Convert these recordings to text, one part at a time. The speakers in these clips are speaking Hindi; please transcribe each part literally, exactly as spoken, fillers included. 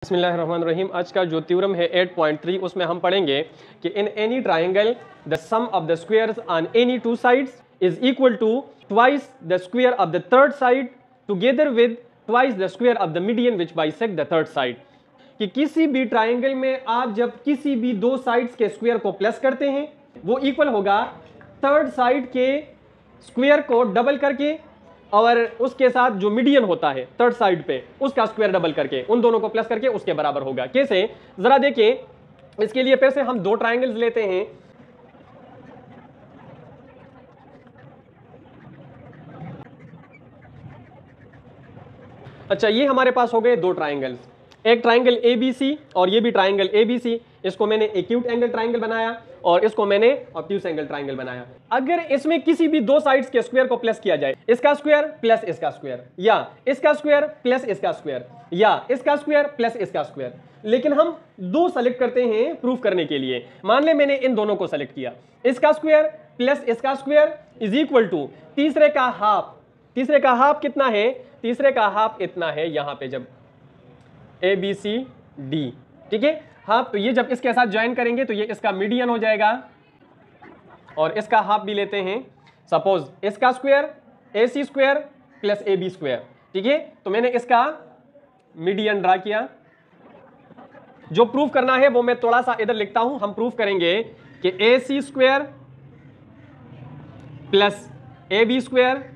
बिस्मिल्लाहिर्रहमानिर्रहीम। आज का जो थ्योरम है एट पॉइंट थ्री, उसमें हम पढ़ेंगे कि in any triangle the sum of the squares on any two sides is equal to twice the square of the third side together with twice the square of the median which bisect the third side. कि किसी भी ट्राइंगल में आप जब किसी भी दो साइड्स के स्क्वायर को प्लस करते हैं वो इक्वल होगा थर्ड साइड के स्क्वायर को डबल करके और उसके साथ जो मीडियन होता है थर्ड साइड पे उसका स्क्वायर डबल करके, उन दोनों को प्लस करके उसके बराबर होगा। कैसे, जरा देखिए। इसके लिए फिर से हम दो ट्राइंगल्स लेते हैं। अच्छा, ये हमारे पास हो गए दो ट्राइंगल्स, एक ट्राइंगल ए बी सी और ये भी ट्राइंगल ए बी सी। इसको मैंने एक्यूट एंगल ट्राइंगल बनाया और इसको मैंने ऑब्ट्यूस एंगल ट्राइंगल बनाया। अगर इसमें किसी भी दो साइड्स के स्क्वायर को प्लस किया जाए, इसका स्क्वायर प्लस इसका स्क्वायर, या इसका स्क्वायर प्लस इसका स्क्वायर, या इसका स्क्वायर प्लस इसका स्क्वायर, लेकिन हम दो सेलेक्ट करते हैं प्रूफ करने के लिए। मान ले मैंने इन दोनों को सेलेक्ट किया, इसका स्क्वायर प्लस इसका स्क्वायर इज इक्वल टू तीसरे का हाफ। तीसरे का हाफ कितना है? तीसरे का हाफ इतना है यहां पे जब ए बी सी डी, ठीक है। हाफ, तो ये जब इसके साथ ज्वाइन करेंगे तो ये इसका मीडियन हो जाएगा और इसका हाफ भी लेते हैं। सपोज इसका square A C square plus A B square, ठीक है। तो मैंने इसका मीडियन ड्रा किया। जो प्रूफ करना है वो मैं थोड़ा सा इधर लिखता हूं। हम प्रूफ करेंगे कि A C square plus A B square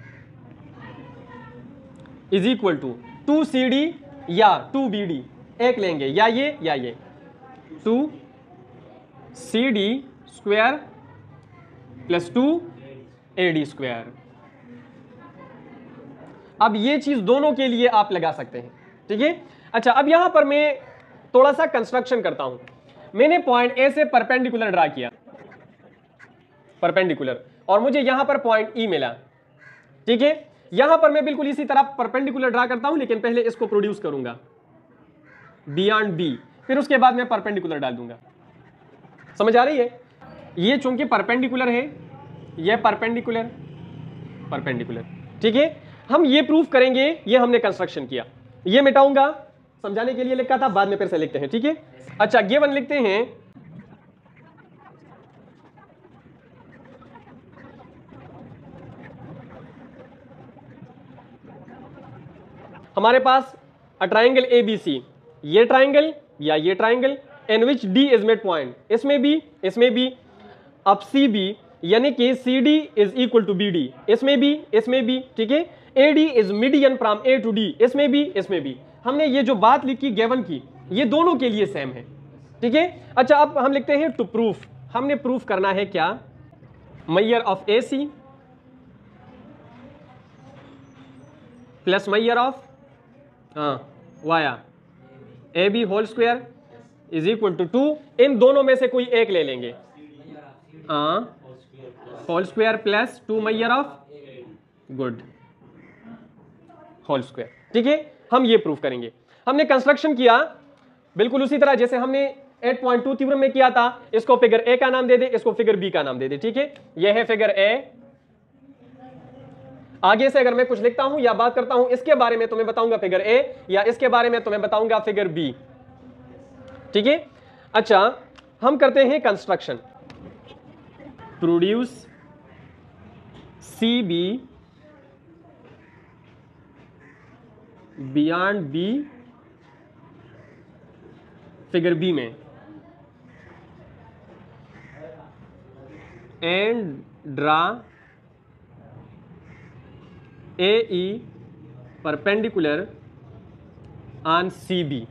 is equal to two C D या टू बी डी, एक लेंगे, या ये या ये, two C D square plus two A D square. अब ये चीज दोनों के लिए आप लगा सकते हैं, ठीक है। अच्छा, अब यहां पर मैं थोड़ा सा कंस्ट्रक्शन करता हूं। मैंने पॉइंट ए से परपेंडिकुलर ड्रा किया, परपेंडिकुलर, और मुझे यहां पर पॉइंट ई मिला, ठीक है। यहां पर मैं बिल्कुल इसी तरह परपेंडिकुलर ड्रा करता हूं, लेकिन पहले इसको प्रोड्यूस करूंगा बियॉन्ड बी, फिर उसके बाद मैं परपेंडिकुलर डाल दूंगा। समझ आ रही है? ये चूंकि परपेंडिकुलर है, ये परपेंडिकुलर परपेंडिकुलर, ठीक है। हम ये प्रूफ करेंगे, ये हमने कंस्ट्रक्शन किया। ये मिटाऊंगा, समझाने के लिए लिखा था, बाद में फिर से लिखते हैं, ठीक है। अच्छा, गिवन लिखते हैं हमारे पास a triangle A B C, ये ट्राइंगल या ये triangle in which D is mid point, इसमें भी इसमें भी अब सी बी, यानी कि C D is equal to B D, इसमें भी इसमें भी, ठीक है। A D is median from A to D, इसमें भी इसमें भी। हमने ये जो बात लिखी गिवन की, ये दोनों के लिए सेम है, ठीक है। अच्छा, अब हम लिखते हैं टू प्रूफ। हमने प्रूफ करना है क्या? Measure of A C plus measure of हाँ via A B whole square is equal to two. इन दोनों में से कोई एक ले लेंगे, हाँ, whole square plus two measure of good whole square, ठीक है। हम ये प्रूफ करेंगे। हमने कंस्ट्रक्शन किया बिल्कुल उसी तरह जैसे हमने एट पॉइंट टू थ्योरम में किया था। इसको फिगर ए का नाम दे दे, इसको फिगर बी का नाम दे दे, ठीक है। यह है फिगर ए। आगे से अगर मैं कुछ लिखता हूं या बात करता हूं इसके बारे में तो मैं बताऊंगा फिगर ए, या इसके बारे में तो मैं बताऊंगा फिगर बी, ठीक है। अच्छा, हम करते हैं construction. Produce C B beyond B figure B में and draw A E perpendicular on C B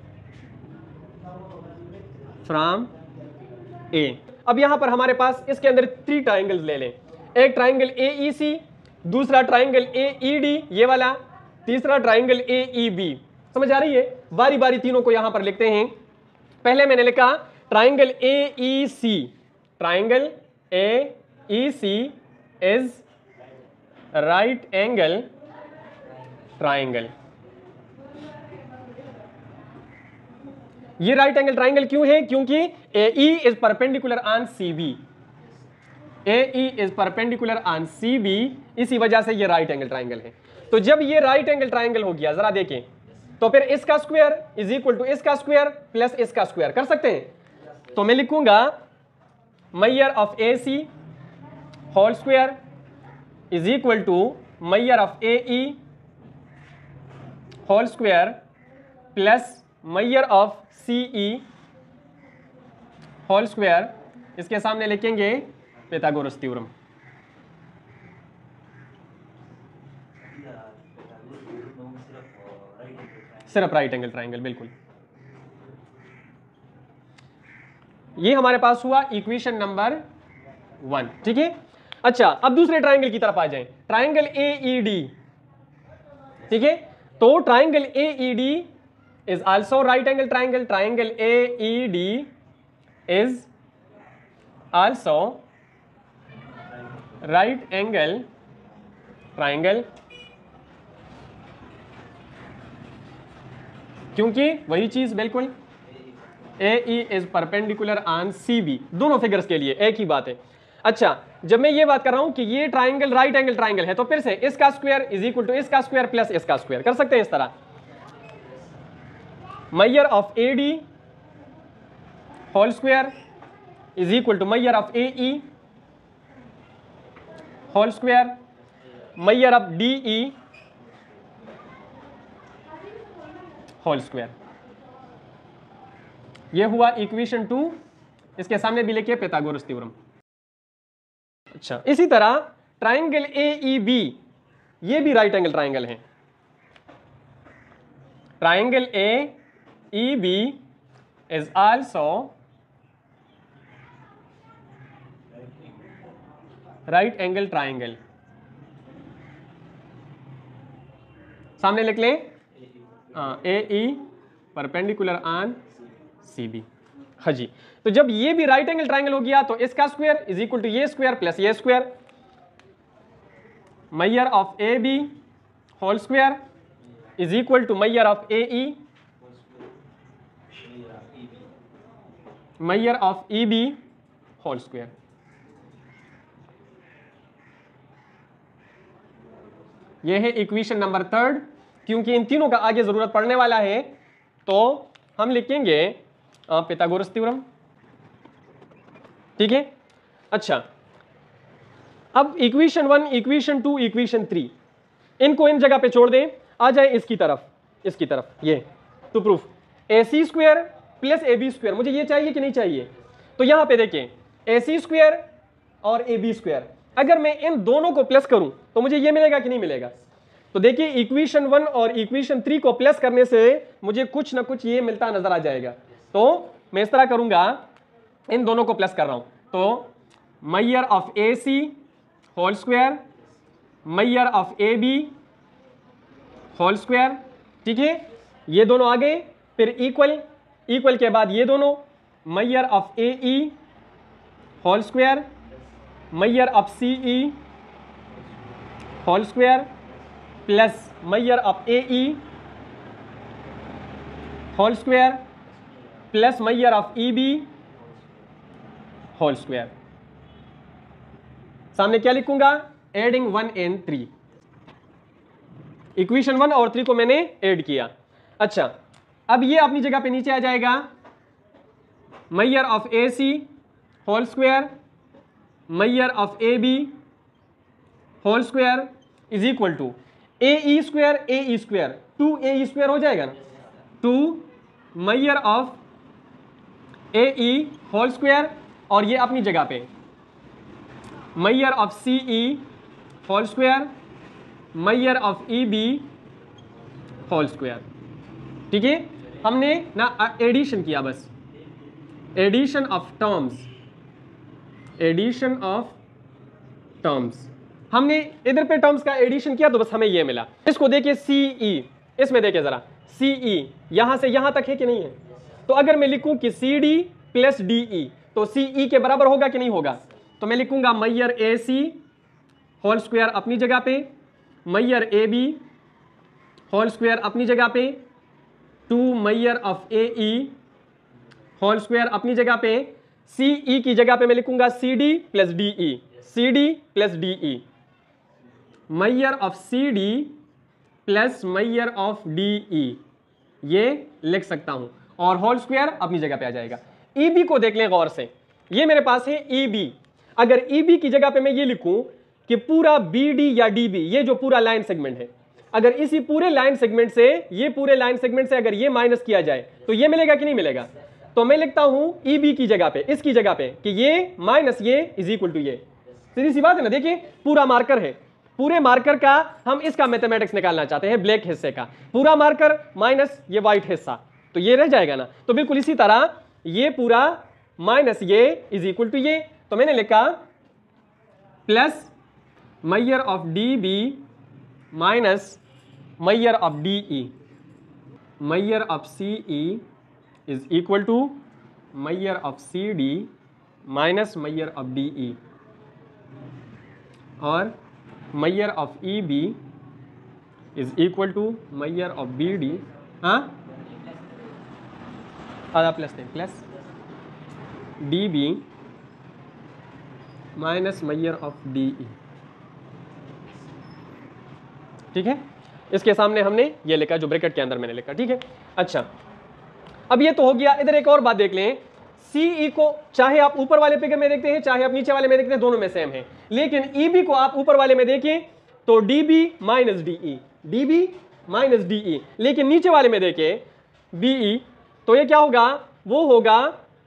from A. अब यहां पर हमारे पास इसके अंदर थ्री ट्राइंगल्स ले लें। एक ट्राइंगल ए ई सी, दूसरा ट्राइंगल ए ई डी, ये वाला, तीसरा ट्राइंगल ए ई बी। समझ आ रही है? बारी बारी तीनों को यहां पर लिखते हैं। पहले मैंने लिखा triangle A E C, triangle A E C is right angle triangle. ये राइट एंगल ट्राइंगल क्यों है? क्योंकि A E is perpendicular on C B, A E is perpendicular on C B, इसी वजह से ये राइट एंगल ट्राइंगल है। तो जब ये राइट एंगल ट्राइंगल हो गया, जरा देखें, तो फिर इसका स्क्वायर इज इक्वल टू इसका स्क्वायर प्लस इसका स्क्वायर कर सकते हैं। तो मैं लिखूंगा measure of A C whole square is equal to Maihar of A E whole square plus Maihar of C E whole square, इसके सामने लिखेंगे पाइथागोरस थ्योरम। सिर्फ राइट एंगल ट्राइंगल, बिल्कुल। ये हमारे पास हुआ इक्वेशन नंबर वन, ठीक है। अच्छा, अब दूसरे ट्राइंगल की तरफ आ जाएं, ट्राइंगल ए ई डी, ठीक है। तो triangle A E D is also right angle triangle, triangle A E D is also right angle triangle, क्योंकि वही चीज बिल्कुल A E is perpendicular on C B, दोनों फिगर्स के लिए एक ही बात है। अच्छा, जब मैं ये बात कर रहा हूं कि ये ट्राइंगल राइट एंगल ट्राइंगल है, तो फिर से इसका स्क्वायर इज इक्वल टू इसका स्क्वायर प्लस इसका स्क्वायर कर सकते हैं इस तरह। Measure of A D whole square is equal to Maihar of A E whole square, Maihar of D E whole square. ये हुआ इक्वेशन टू, इसके सामने भी लिखिए पाइथागोरस थ्योरम। अच्छा, इसी तरह ट्राइंगल ए ई बी, ये भी राइट एंगल ट्राइंगल है। Triangle A E B is also right angle triangle, सामने लिख लें A E perpendicular on C B. हाँ जी, तो जब ये भी राइट एंगल ट्राइंगल हो गया तो इसका स्क्वायर इज इक्वल टू ये स्क्वायर प्लस ये square, Maihar of A B whole square is equal to Maihar of A E Maihar of E B whole square. यह है इक्वेशन नंबर थर्ड। क्योंकि इन तीनों का आगे जरूरत पड़ने वाला है तो हम लिखेंगे पाइथागोरस थ्योरम, ठीक है। अच्छा, अब equation one, equation two, equation three, इनको इन जगह पे छोड़ दें, आ जाए इसकी तरफ, इसकी तरफ, ये to proof A C square plus A B square, मुझे ये चाहिए कि नहीं चाहिए? तो यहां पे देखें ए सी स्क्वायर और ए बी स्क्वायर, अगर मैं इन दोनों को प्लस करूं तो मुझे ये मिलेगा कि नहीं मिलेगा? तो देखिए इक्वेशन वन और इक्वेशन थ्री को प्लस करने से मुझे कुछ ना कुछ ये मिलता नजर आ जाएगा। तो मैं इस तरह करूंगा, इन दोनों को प्लस कर रहा हूं, तो measure of A C whole square Maihar of A B whole square, ठीक है। ये दोनों आ गए, फिर इक्वल, इक्वल के बाद ये दोनों measure of A E whole square Maihar of C E whole square plus Maihar of A E whole square plus Maihar of E B whole square. सामने क्या लिखूंगा? Adding one and three, equation one और थ्री को मैंने ऐड किया। अच्छा, अब ये अपनी जगह पे नीचे आ जाएगा, measure of A C whole square Maihar of A B whole square is equal to A E square A E square, two A E square हो जाएगा ना, two Maihar of A E whole square, और ये अपनी जगह पे measure of C E whole square Maihar of E B whole square, ठीक है। हमने ना एडिशन किया, बस addition of terms, addition of terms, हमने इधर पे टर्म्स का एडिशन किया तो बस हमें ये मिला। इसको देखिए सी ई, इसमें देखिए जरा सी ई यहां से यहां तक है कि नहीं है? तो अगर मैं लिखूं कि C D plus D E तो सी ई के बराबर होगा कि नहीं होगा? तो मैं लिखूंगा Maihar A C whole square अपनी जगह पे measure A B whole square अपनी जगह पे, two Maihar of A E whole square अपनी जगह पे, सी ई की जगह पे मैं लिखूंगा C D plus D E, C D plus D E, Maihar of C D plus Maihar of D E, ये लिख सकता हूं और होल स्क्वायर अपनी जगह पे आ जाएगा। ई बी को देख लें गौर से, ये मेरे पास है ई बी। अगर ई बी की जगह पे मैं ये लिखूं कि पूरा बी डी या डी बी, ये जो पूरा लाइन सेगमेंट है, अगर इसी पूरे लाइन सेगमेंट से, ये पूरे लाइन सेगमेंट से अगर ये माइनस किया जाए तो ये मिलेगा कि नहीं मिलेगा? तो मैं लिखता हूं ई बी की जगह पे, इसकी जगह पे, कि ये माइनस ये इज इक्वल टू ये। सीधी सी बात है ना। देखिए पूरा मार्कर है, पूरे मार्कर का हम इसका मैथमेटिक्स निकालना चाहते हैं, ब्लैक हिस्से का, पूरा मार्कर माइनस ये व्हाइट हिस्सा, तो ये रह जाएगा ना। तो बिल्कुल इसी तरह ये पूरा माइनस ये इज इक्वल टू ये। तो मैंने लिखा plus Maihar of D B minus mayor of D E, Maihar of C E is equal to Maihar of C D minus mayor of D E, और mayor of E B is equal to Maihar of B D. हाँ, आधा प्लस दें, plus D B minus mayor of D E. ठीक है, इसके सामने हमने ये लिखा जो ब्रैकेट के अंदर मैंने लिखा। ठीक है, अच्छा अब ये तो हो गया। इधर एक और बात देख लें, सीई को चाहे आप ऊपर वाले फिगर में देखते हैं चाहे आप नीचे वाले में देखते हैं, दोनों में सेम है, लेकिन ईबी को आप ऊपर वाले में देखें तो DB minus DE, DB minus DE, लेकिन नीचे वाले में देखें बीई तो ये क्या होगा? वो होगा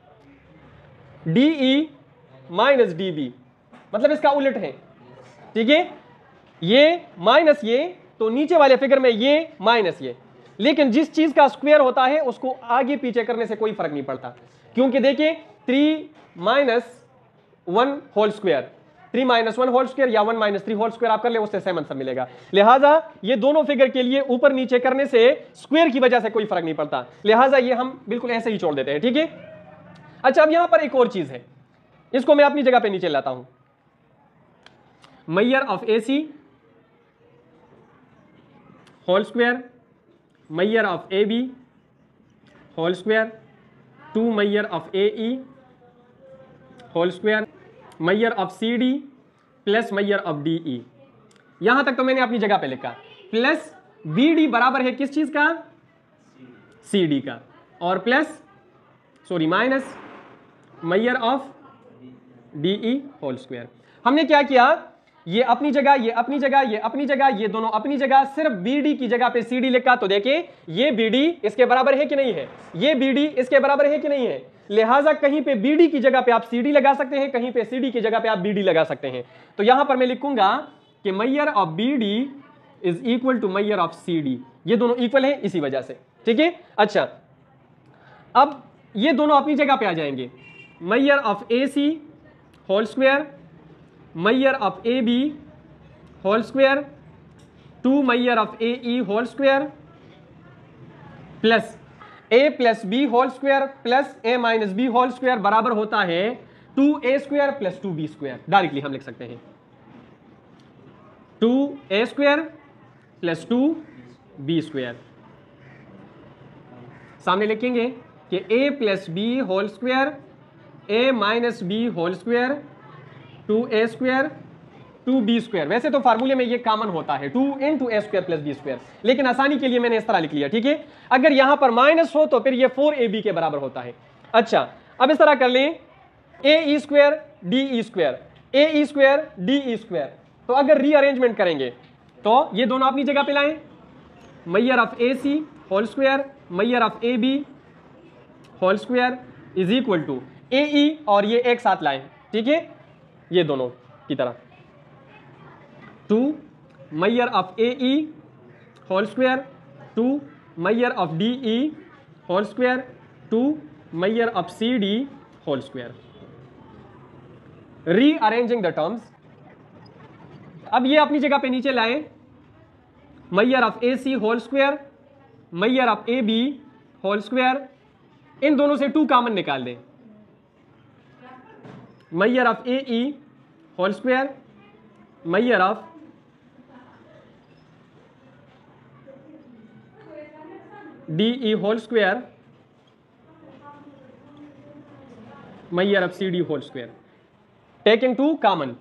डीई माइनस डीबी, मतलब इसका उलट है। ठीक है, ये माइनस ये, तो नीचे वाले फिगर में ये माइनस ये, लेकिन जिस चीज का स्क्वायर होता है उसको आगे पीछे करने से कोई फर्क नहीं पड़ता, क्योंकि देखिए three minus one whole square, three minus one whole square या one minus three whole square आप कर ले, उससे सेम आंसर मिलेगा। लिहाजा ये दोनों फिगर के लिए ऊपर नीचे करने से स्क्वायर की वजह से कोई फर्क नहीं पड़ता, लिहाजा ये हम बिल्कुल ऐसे ही छोड़ देते हैं। ठीक है, अच्छा अब यहां पर एक और चीज है, इसको मैं अपनी जगह पे नीचे लाता हूं। Mayor of A C whole square, Maihar of A B whole square, two Maihar of A E whole square, Maihar of C D plus Maihar of D E. यहां तक तो मैंने अपनी जगह पे लिखा, प्लस बी डी बराबर है किस चीज का? सी डी का, और plus sorry minus mayor of D E whole square. हमने क्या किया, ये अपनी जगह, ये अपनी जगह, ये अपनी जगह, ये दोनों अपनी जगह, सिर्फ बीडी की जगह पे सीडी लिखा। तो देखिए ये बीडी इसके बराबर है कि नहीं है, ये बीडी इसके बराबर है कि नहीं है, लिहाजा कहीं पे बीडी की जगह पे आप सीडी लगा सकते हैं, कहीं पे सीडी की जगह पे आप बीडी लगा सकते हैं। तो यहां पर मैं लिखूंगा कि mayor of BD is equal to Maihar of CD, ये दोनों इक्वल है इसी वजह से। ठीक है, अच्छा अब ये दोनों अपनी जगह पे आ जाएंगे, mayor of A C whole square, Maihar of A B whole square, two Maihar of A E whole square, plus A plus B whole square plus A minus B whole square बराबर होता है two A square plus two B square. Directly हम लिख सकते हैं two A square plus two B square. सामने लिखेंगे कि A plus B whole square, A minus B whole square, two A square two B square. वैसे तो फार्मूले में ये कॉमन होता है two into A square plus B square, लेकिन आसानी के लिए मैंने इस तरह लिख लिया। ठीक है, अगर यहां पर माइनस हो तो फिर ये फोर ए बी के बराबर होता है। अच्छा अब इस तरह कर लें, A E square D E square, A E square D E square. तो अगर रीअरेंजमेंट करेंगे तो ये दोनों अपनी जगह पे लाएं, mayor of A C whole square, Maihar of A B whole square is equal to A E, और ये एक साथ लाएं। ठीक है, ये दोनों की तरह two Maihar of A E whole square, two Maihar of D E whole square, two Maihar of C D whole square. Rearranging the terms, अब ये अपनी जगह पे नीचे लाएं, mayor of A C whole square, Maihar of A B whole square, इन दोनों से टू कॉमन निकाल दें, mayor of A E whole square, Maihar of D E whole square, Maihar of C D whole square, taking two common.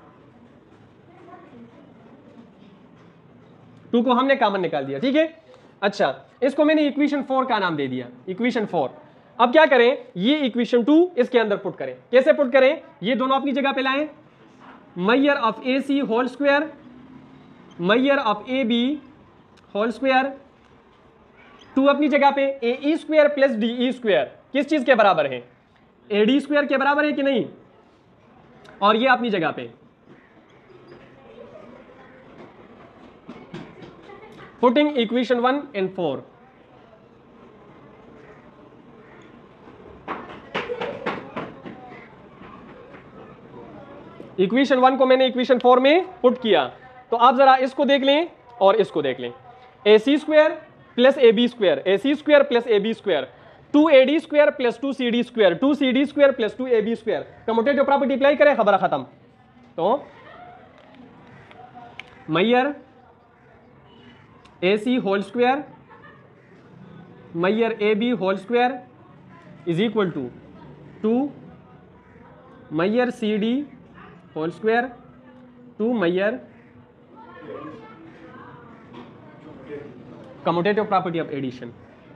Two को हमने कॉमन निकाल दिया। ठीक है, अच्छा, इसको मैंने इक्वेशन फोर का नाम दे दिया, इक्वेशन फोर। अब क्या करें, ये इक्वेशन टू इसके अंदर पुट करें। कैसे पुट करें, ये दोनों अपनी जगह पे लाएं, mayor of A C whole square, Maihar of A B whole square, two अपनी जगह पे, A E square plus D E square किस चीज के बराबर है, ए डी स्क्वायर के बराबर है कि नहीं, और ये अपनी जगह पे putting equation one and four. Equation one को मैंने इक्वेशन फोर में पुट किया, तो आप जरा इसको देख लें और इसको देख लें, A C square plus A B square, A C square plus A B square, two A D square plus two C D square, two C D square plus two A B square, commutative property apply करें, खबर खत्म। तो mayor A C whole square mayor A B whole square is equal to two mayor C D whole square two mayor commutative property of addition.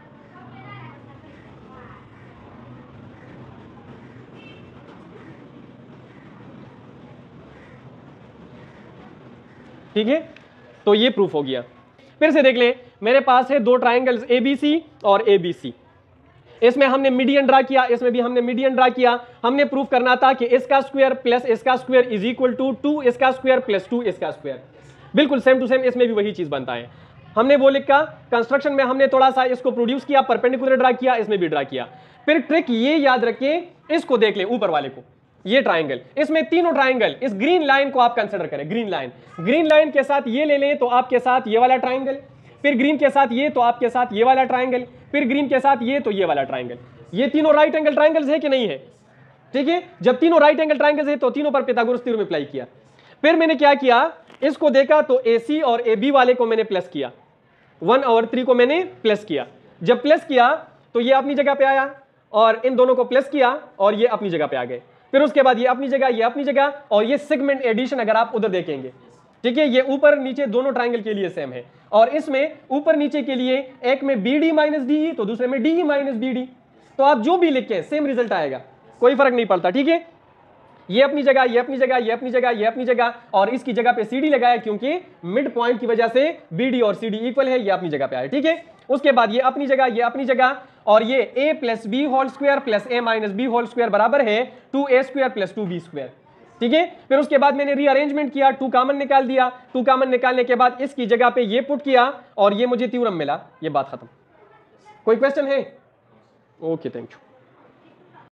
ठीक है, तो ये प्रूफ हो गया। फिर से देख लें, मेरे पास है दो ट्राइंगल्स एबीसी और एबीसी, इसमें हमने मीडियन ड्रा किया, इसमें भी हमने मीडियन ड्रा किया। हमने प्रूफ करना था कि इसका स्क्वायर प्लस इसका square is equal to two इसका स्क्वायर प्लस टू इसका स्क्वायर, बिल्कुल सेम टू सेम इसमें भी वही चीज बनता है। हमने वो लिखा, कंस्ट्रक्शन में हमने थोड़ा सा इसको प्रोड्यूस किया, परपेंडिकुलर ड्रा किया, इसमें भी ड्रा किया। फिर ट्रिक ये याद रखें, इसको देख लें ऊपर वाले को, ये ट्राइंगल, इसमें तीनों ट्राइंगल, इस ग्रीन लाइन को आप कंसिडर करें, ग्रीन लाइन, ग्रीन लाइन के साथ ये ले लें तो आपके साथ ये वाला ट्राइंगल, फिर ग्रीन के साथ ये तो आपके साथ ये वाला ट्राइंगल, फिर ग्रीन के साथ ये तो ये वाला ट्राइंगल। ये तीनों राइट एंगल ट्राइंगल्स है कि नहीं है, ठीक है। जब तीनों राइट एंगल ट्राइंगल्स है तो तीनों पर पिथागोरस थ्योरम अप्लाई किया। फिर मैंने क्या किया, इसको देखा तो ए सी और ए बी वाले को मैंने प्लस किया, वन और थ्री को मैंने प्लस किया। जब प्लस किया तो ये अपनी जगह पे आया, और इन दोनों को प्लस किया और ये अपनी जगह पे आ गए। फिर उसके बाद ये अपनी जगह, ये अपनी जगह, और ये सेगमेंट एडिशन अगर आप उधर देखेंगे, ठीक है, ये ऊपर नीचे दोनों ट्राइंगल के लिए सेम है। और इसमें ऊपर नीचे के लिए एक में बी डी माइनस डी तो दूसरे में डी माइनस बी डी, तो आप जो भी लिखें सेम रिजल्ट आएगा, कोई फर्क नहीं पड़ता, ठीक है। ये अपनी जगह, ये अपनी जगह, ये अपनी जगह, ये अपनी जगह, और इसकी जगह पे सीडी लगाया क्योंकि मिड पॉइंट की वजह से बीडी और सीडी इक्वल है, ये अपनी जगह पे आया, ठीक है। उसके बाद ये अपनी जगह, ये अपनी जगह, और ये a plus B whole square plus A minus B whole square बराबर है two A square plus two B square, ठीक है। फिर उसके बाद मैंने रीअरेंजमेंट किया, टू कॉमन निकाल दिया, टू कॉमन निकालने के बाद इसकी जगह पे ये पुट किया और ये मुझे थ्योरम मिला, ये बात खत्म। कोई क्वेश्चन है? Okay, thank you.